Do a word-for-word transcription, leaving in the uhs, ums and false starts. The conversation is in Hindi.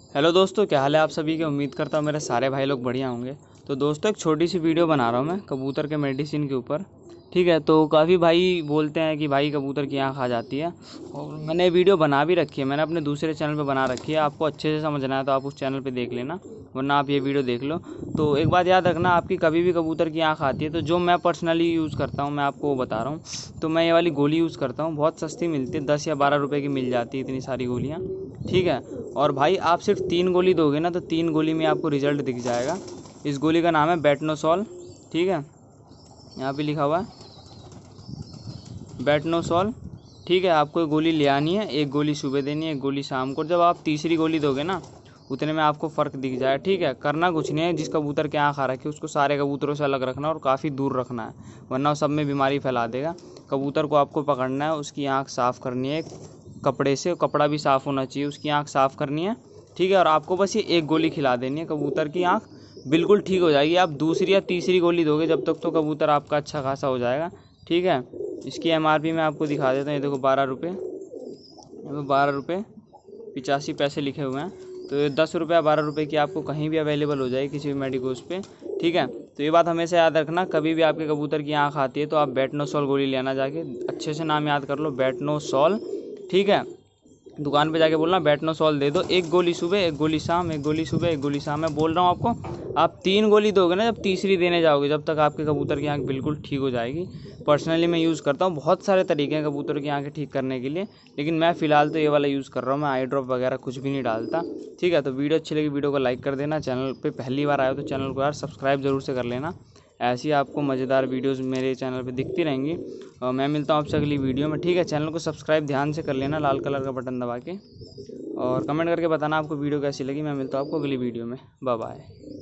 हेलो दोस्तों, क्या हाल है आप सभी के। उम्मीद करता हूँ मेरे सारे भाई लोग बढ़िया होंगे। तो दोस्तों एक छोटी सी वीडियो बना रहा हूँ मैं कबूतर के मेडिसिन के ऊपर। ठीक है, तो काफ़ी भाई बोलते हैं कि भाई कबूतर की आँख आ जाती है, और मैंने वीडियो बना भी रखी है। मैंने अपने दूसरे चैनल पे बना रखी है। आपको अच्छे से समझना है तो आप उस चैनल पे देख लेना, वरना आप ये वीडियो देख लो। तो एक बात याद रखना, आपकी कभी भी कबूतर की आँख आती है तो जो मैं पर्सनली यूज़ करता हूँ मैं आपको वो बता रहा हूँ। तो मैं ये वाली गोली यूज़ करता हूँ, बहुत सस्ती मिलती है, दस या बारह रुपये की मिल जाती है इतनी सारी गोलियाँ। ठीक है, और भाई आप सिर्फ तीन गोली दोगे ना तो तीन गोली में आपको रिजल्ट दिख जाएगा। इस गोली का नाम है बेटनोसॉल। ठीक है, यहाँ पे लिखा हुआ है बेटनोसॉल। ठीक है, आपको एक गोली ले आनी है, एक गोली सुबह देनी है, एक गोली शाम को। जब आप तीसरी गोली दोगे ना उतने में आपको फ़र्क दिख जाए। ठीक है, करना कुछ नहीं है, जिस कबूतर के आँख आ रखी है उसको सारे कबूतरों से अलग रखना और काफ़ी दूर रखना है, वरना वो सब में बीमारी फैला देगा। कबूतर को आपको पकड़ना है, उसकी आँख साफ़ करनी है कपड़े से, कपड़ा भी साफ़ होना चाहिए, उसकी आँख साफ़ करनी है। ठीक है, और आपको बस ये एक गोली खिला देनी है, कबूतर की आँख बिल्कुल ठीक हो जाएगी। आप दूसरी या तीसरी गोली दोगे जब तक तो कबूतर आपका अच्छा खासा हो जाएगा। ठीक है, इसकी एम आर पी मैं आपको दिखा देता हूँ। ये देखो बारह रुपये, यहाँ बारह रुपये पिचासी पैसे लिखे हुए हैं। तो ये दस रुपये बारह रुपये की आपको कहीं भी अवेलेबल हो जाएगी किसी भी मेडिकोस पे। ठीक है, तो ये बात हमेशा याद रखना, कभी भी आपके कबूतर की आँख आती है तो आप बेटनोसॉल गोली लेना जाके। अच्छे से नाम याद कर लो, बेटनोसॉल। ठीक है, दुकान पे जाके बोलना बेटनोसॉल दे दो, एक गोली सुबह एक गोली शाम, एक गोली सुबह एक गोली शाम। मैं बोल रहा हूँ आपको, आप तीन गोली दोगे ना, जब तीसरी देने जाओगे जब तक आपके कबूतर की आँख बिल्कुल ठीक हो जाएगी। पर्सनली मैं यूज़ करता हूँ, बहुत सारे तरीके हैं कबूतर की आँखें ठीक करने के लिए, लेकिन मैं फ़िलहाल तो ये वाला यूज़ कर रहा हूँ। मैं आई ड्रॉप वगैरह कुछ भी नहीं डालता। ठीक है, तो वीडियो अच्छी लगी वीडियो को लाइक कर देना। चैनल पे पहली बार आए हो तो चैनल को यार सब्सक्राइब जरूर से कर लेना। ऐसी आपको मज़ेदार वीडियोस मेरे चैनल पे दिखती रहेंगी। और मैं मिलता हूँ आपसे अगली वीडियो में। ठीक है, चैनल को सब्सक्राइब ध्यान से कर लेना, लाल कलर का बटन दबा के, और कमेंट करके बताना आपको वीडियो कैसी लगी। मैं मिलता हूँ आपको अगली वीडियो में। Bye bye.